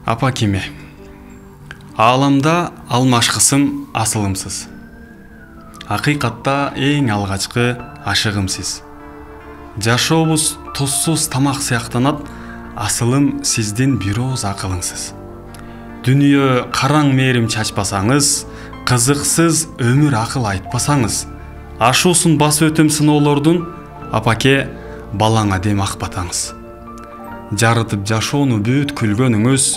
Апа кеме. Ааламда алмашқысым асылымсыз. Ақиқатта ең алғачқы ашығымсыз. Жашообуз тузсуз тамақ сияқтанат, асылым сизден бирөөз ақылыңсыз. Дүние қараң мээрим чачпасаңыз, қызықсыз өмір ақыл айтпасаңыз, ашусын бас өтім сыноолордун, апаке балаңа дем ақпатаңыз. Жарытып жашоону бүт күлгөнүңүз,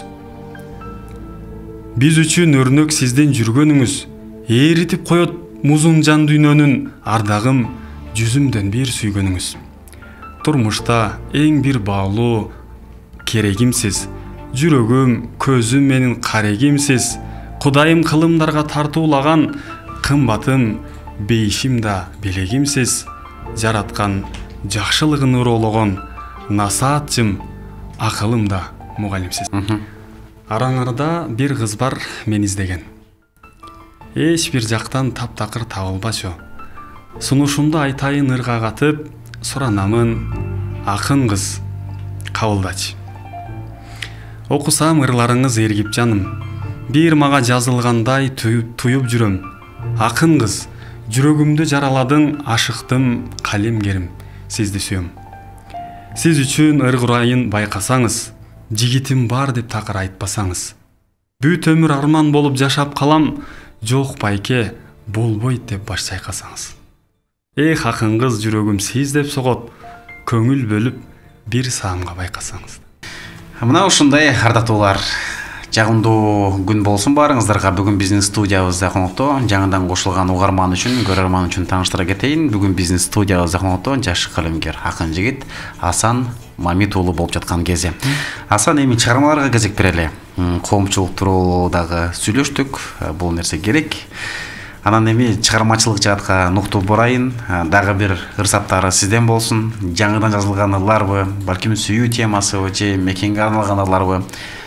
биз үчүн өрнөк сизден жүргөнүңүз, эритип коет музун жан дүйнөнүн ардагым жүзүмдөн бир сүйгөнүңүз. Турмушта эң бир баалуу керегимсиз, жүрөгүм, көзүм менин карегимсиз, Кудайым кылымдарга тартуулаган, кымбатым, бейишим да белегимсиз, жараткан жакшылыгын уроологон, насаатчым, акылым да мугалимсиз. Араңарда бир кыз бар мен издеген. Эч бир жактан таптакыр табылбачу. Сунушумду айтайын ырга катып, суранамын, акын кыз кабылдачы. Окусам ырларыңыз эргип жаным, бир мага жазылгандай туюп жүрөм. Акын кыз, жүрөгүмдү жараладың, ашыктым, калемгерим, сизди сүйөм. Сиз үчүн ыргурайын байкасаңыз, жигитим бар деп такыр айтпасаңыз. Бүт өмүр арман болуп жашап калам, жок байке, болбойт деп баш чайкасаңыз. Эх, акын кыз, жүрөгүм сиз деп согот, көңүл бөлүп бир саамга байкасаңыз. Мына ушундай ардактуулар, жагымдуу күн болсун баарыңыздарга. Бүгүн биздин студиябызда конокто жаңыдан кошулган угарман үчүн, көрөрман үчүн тааныштыра кетейин. Бүгүн биздин студиябызда конокто жаш калемгер, акын жигит Асан Мамит уулу болуп жаткан кези. Асан, эми чыгармаларга кезек берели. Коомчулук тууралуу дагы сүйлөштүк, бул нерсе керек. Анан эми чыгармачылык жаатка нукту бурайын, дагы бир ырсаптары сизден болсун. Жаңыдан жазылган ырларбы, балким сүйүү темасыбы же мекенге арналган ырларбы,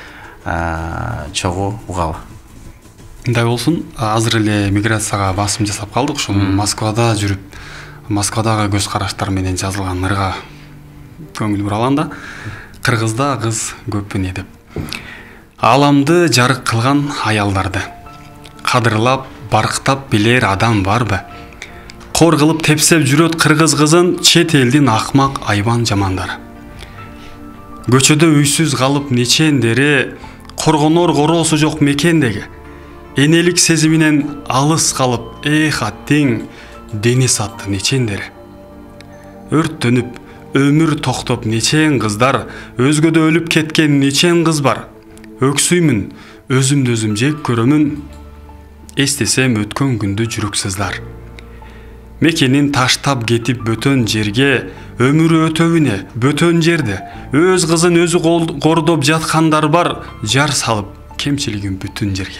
чогуу угалы. Мындай болсун, азыр эле миграцияга басым жасап калдык, ушул Москвада жүрүп, Москвадагы көз караштар менен жазылган ырга көңүл бураланда, кыргызда кыз көпүне деп. Ааламды жарык кылган аялдарды кадырлап, барктап билер адам барбы? Кор кылып тепсеп жүрөт кыргыз кызын чет элдин акмак айбан жамандары. Көчөдө үйсүз калып нечендери, коргонор короосу жок мекендеги. Энелик сезиминен алыс калып, аттиң дене сатты нечендери. Өрттөнүп, өмүр токтоп нечен кыздар, өзгөдө өлүп кеткен нечен кыз бар. Өксүймүн, өзүмдү өзүм жек көрөмүн, эстесем өткөн күндү жүрөксүздар. Мекенин таштап кетип бөтөн жерге, өмүрү өтөбүнө бөтөн жерде, өз кызын өзү кордоп жаткандар бар, жар салып кемчилигин бүтүн жерге.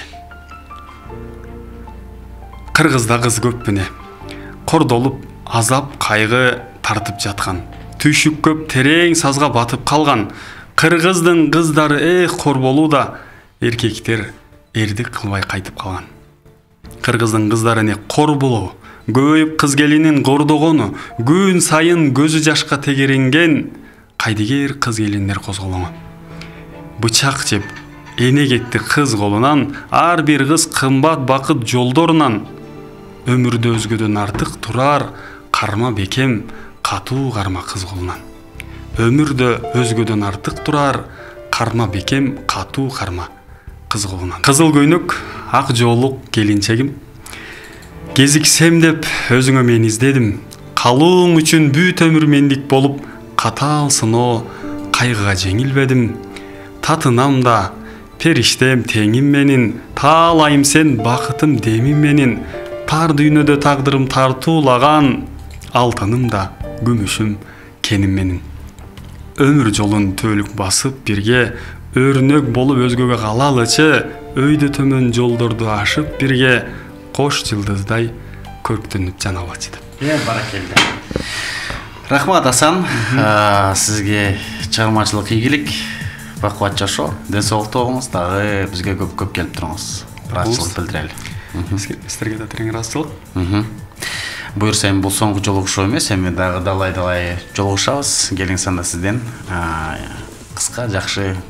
Кыргызда кыз көпүнө, кордолуп, азап кайгы тартып жаткан, түйшүк көп терең сазга батып калган. Кыргыздын кыздары кор болууда, эркектер эрдик кылбай кайтып калган. Кыргыздын кыздары не кор болуу, көбөйүп кыз келинин кордогону, күн сайын көзү жашка тегеренген, кайдыгер кыз келиндер козголоңу. Бычак жеп, эне кетти кыз колунан, ар бир кыз кымбат бакыт жолдорунан. Өмүрдө өзгөдөн артык турар, карма бекем, катуу карма кыз колунан. Өмүрдө өзгөдөн артык турар, карма бекем, катуу карма кыз колунан. Кызыл көйнөк, ак жоолук келинчегим, кезиксем деп өзүңө мен издедим. Калууң үчүн бүт өмүр мендик болуп, катаал сыноо кайгыга жеңилбедим. Татынам да, периштем теңим менин, таалайым сен бакытым демим менин. Тар дүйнөдө тагдырым тартуулаган, алтыным да, күмүшүм кеним менин. Өмүр жолун төлүк басып бирге, өрнөк болуп өзгөгө калалычы, өйдө төмөн жолдорду ашып бирге, кош жылдыздай көрктөнүп жаналачы деп. Баракелде. Рахмат, Асан. Сизге чыгармачылык ийгилик, бакубат жашоо, ден соолукту болуңуз, дагы бизге көп келип туруңуз. Ыраазычылык билдирели. Сиздерге да терең ыраазычылык. Буюрса, эми бул соңку жолугушуу эмес, эми дагы далай жолугушабыз. Келиң санда сизден кыска, жакшы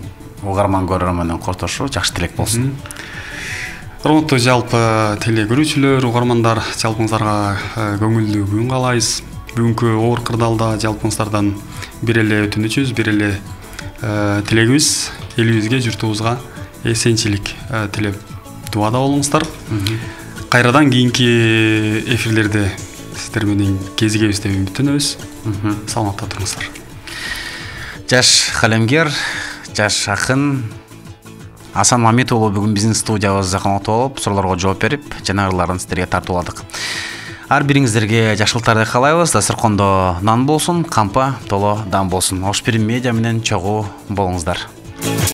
угарман көрөрмөндөн кортошу жакшы тилек болсун. Урматтуу жалпы теле көрүүчүлөр, угармандар, жалпыңыздарга көңүлдүү күн каалайбыз. Бүгүнкү оор кырдаалда жалпыңыздардан бир эле өтүнүчүбүз, бир эле тилегибиз элибизге, журтубузга эсенчилик тилеп дуада болуңуздар. Кайрадан кийинки эфирлерде сиздер менен кезигебиз деп үмүттөнөбүз. Саламатта туруңуздар. Жаш калемгер, жаш акын Асан Мамит уулу бүгүн биздин студиябызда конокто болуп, суроолорго жооп берип, жанагыларын сиздерге тартууладык. Ар бириңиздерге жакшылыктарды каалайбыз. Дасыркондо нан болсун, кампа толо дам болсун. Ош Медиа менен чогуу болуңуздар.